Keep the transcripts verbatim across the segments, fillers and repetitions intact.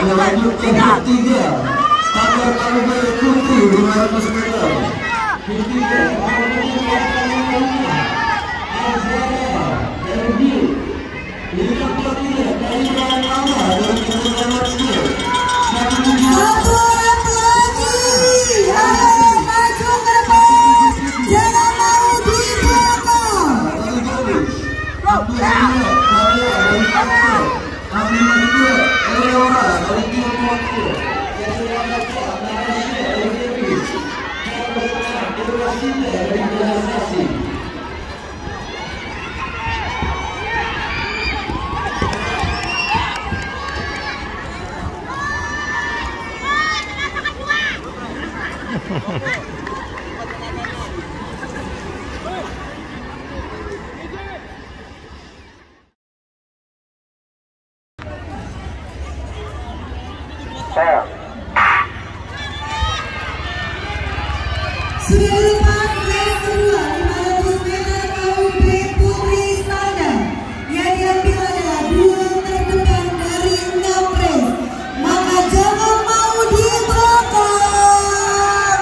lanjut ke ketiga standar kaliber putri lima ratus meter. Ketiga Azara dari Biu. Ini keempat tiga dari Bang Lama dari Kementerian Skill. Satu orang lagi, ayo maju ke depan, jangan mau di belakang. Dari Gabus, Abdul Hamid, Maria dari Kapsul, Amin Madura, Eleora dari Tiongkok, Jadi Rangka, Natasha dari Davis, Carlos Senang, Irwasita dari Jelasasi. Sudah lepas race kedua lima ratus meter K U P Putri Standar. Yang diambil adalah dua terdepan dari enam race. Maka jangan mau di belakang.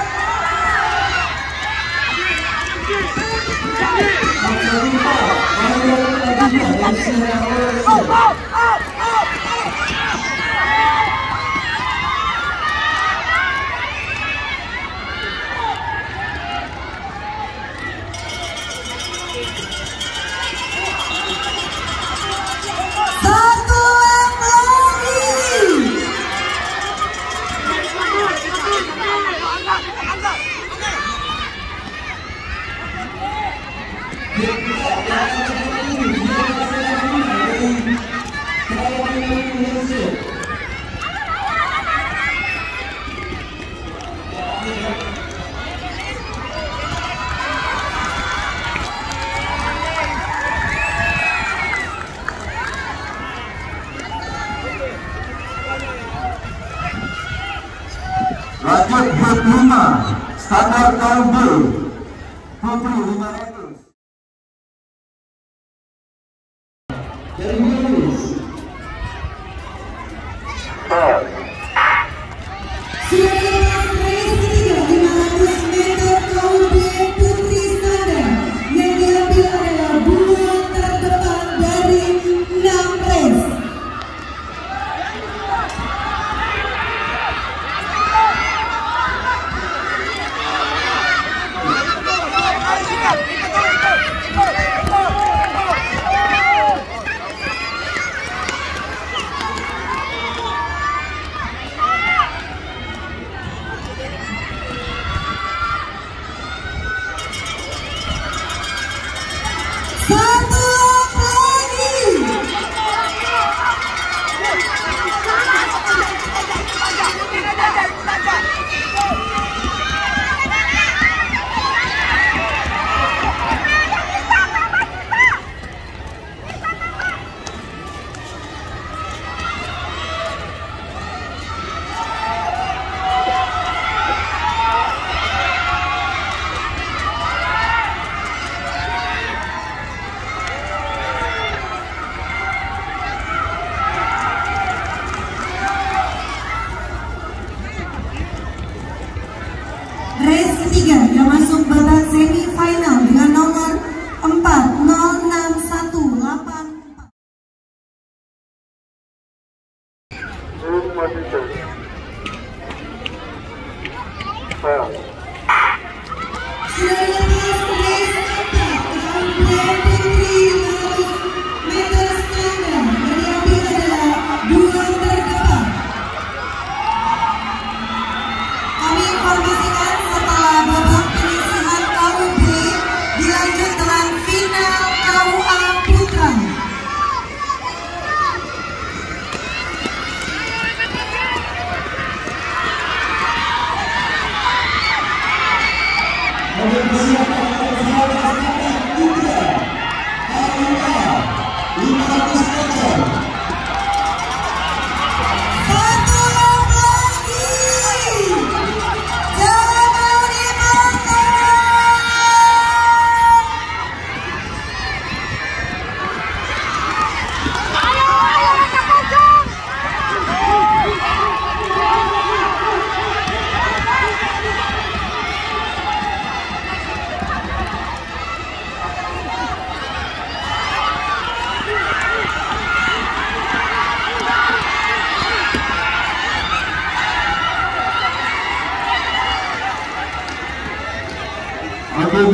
Satu lap lagi. Lanjut hit lima standar K U B Putri lima ratus dari Yunus. Sudah lepas race ketiga lima ratus meter K U P Putri Standar. Yang diambil adalah dua terdepan dari enam race.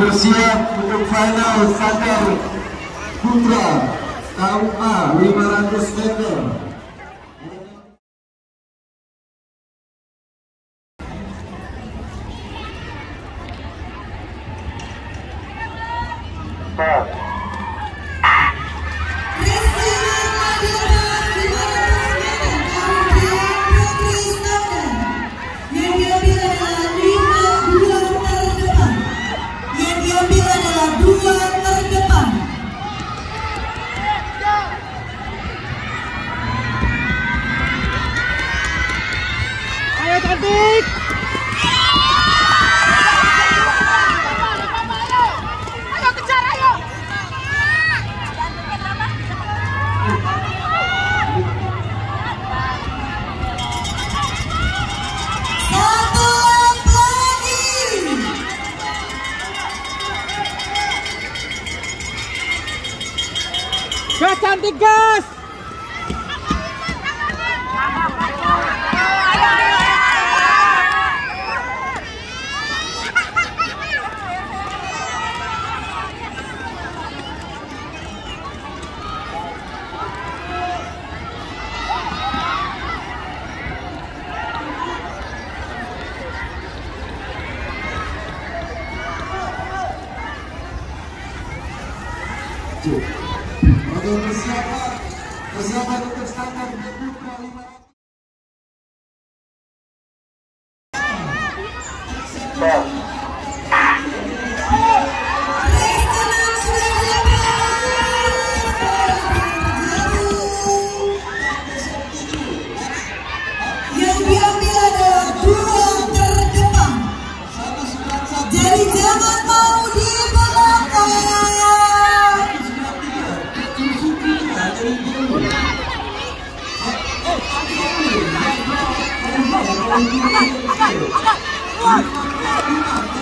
bersiap untuk final standar putra K U A lima ratus meter. Gas cantik gas. Oke, persiapan persiapan untuk standar putra lima yang diambil adalah dua terdepan. Jadi jangan mau di belakang. Agak, agak, agak.